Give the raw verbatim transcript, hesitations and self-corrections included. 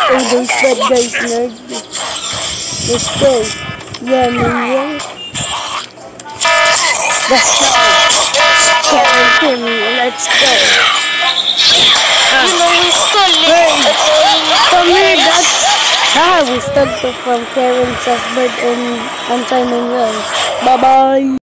Oh, there's bad guys, nerd. Let's go. Yeah, man. Let's go. Karen Timmy, let's go. Ah. You know, we stole it. Hey, come here, that's... Ah, we stole it from Karen's husband and, and Simon Wells. Bye-bye.